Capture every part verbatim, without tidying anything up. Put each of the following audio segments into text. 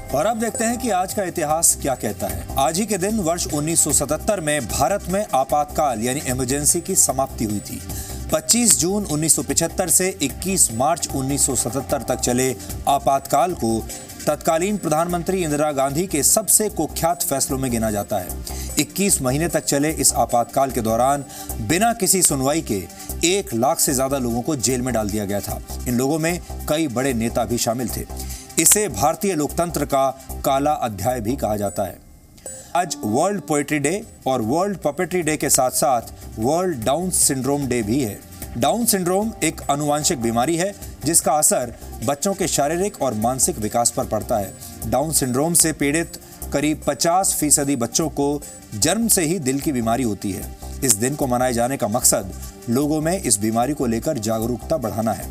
और अब देखते हैं कि आज का इतिहास क्या कहता है। आज ही के दिन वर्ष उन्नीस सौ सतहत्तर में भारत में आपातकाल यानी इमरजेंसी की समाप्ति हुई थी। पच्चीस जून उन्नीस सौ पचहत्तर से इक्कीस मार्च उन्नीस सौ सतहत्तर तक चले आपातकाल को तत्कालीन प्रधानमंत्री इंदिरा गांधी के सबसे कुख्यात फैसलों में गिना जाता है। इक्कीस महीने तक चले इस आपातकाल के दौरान बिना किसी सुनवाई के एक लाख से ज्यादा लोगों को जेल में डाल दिया गया था। इन लोगों में कई बड़े नेता भी शामिल थे। इसे भारतीय लोकतंत्र का काला अध्याय भी कहा जाता है। आज वर्ल्ड पोएट्री डे और वर्ल्ड पपेट्री डे के साथ साथ वर्ल्ड डाउन सिंड्रोम डे भी है। डाउन सिंड्रोम एक आनुवांशिक बीमारी है जिसका असर बच्चों के शारीरिक और मानसिक विकास पर पड़ता है। डाउन सिंड्रोम से पीड़ित करीब पचास फीसदी बच्चों को जन्म से ही दिल की बीमारी होती है। इस दिन को मनाए जाने का मकसद लोगों में इस बीमारी को लेकर जागरूकता बढ़ाना है।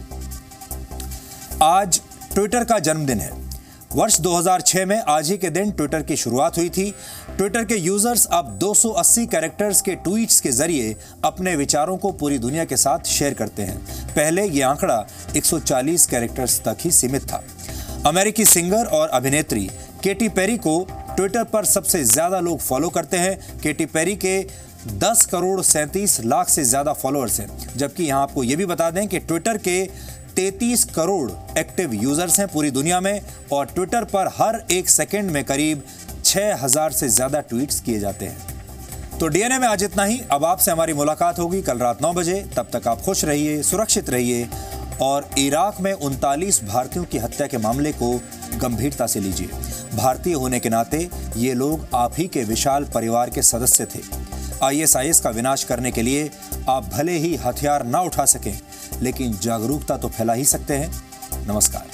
आज ट्विटर का जन्मदिन है। वर्ष दो हज़ार छह में आज ही के दिन ट्विटर की शुरुआत हुई थी। ट्विटर के यूजर्स अब दो सौ अस्सी कैरेक्टर्स के ट्वीट्स के जरिए अपने विचारों को पूरी दुनिया के साथ शेयर करते हैं। पहले ये आंकड़ा एक सौ चालीस कैरेक्टर्स तक ही सीमित था। अमेरिकी सिंगर और अभिनेत्री केटी पेरी को ट्विटर पर सबसे ज्यादा लोग फॉलो करते हैं। केटी पेरी के दस करोड़ सैंतीस लाख से ज्यादा फॉलोअर्स हैं, जबकि यहां आपको यह भी बता दें कि ट्विटर के तैंतीस करोड़ एक्टिव यूजर्स हैं पूरी दुनिया में और ट्विटर पर हर एक सेकंड में करीब छह हज़ार से ज्यादा ट्वीट्स किए जाते हैं। तो डीएनए में आज इतना ही। अब आपसे हमारी मुलाकात होगी कल रात नौ बजे। तब तक आप खुश रहिए, सुरक्षित रहिए और इराक में उनतालीस भारतीयों की हत्या के मामले को गंभीरता से लीजिए। भारतीय होने के नाते ये लोग आप ही के विशाल परिवार के सदस्य थे। आईएसआईएस का विनाश करने के लिए आप भले ही हथियार ना उठा सकें, लेकिन जागरूकता तो फैला ही सकते हैं। नमस्कार।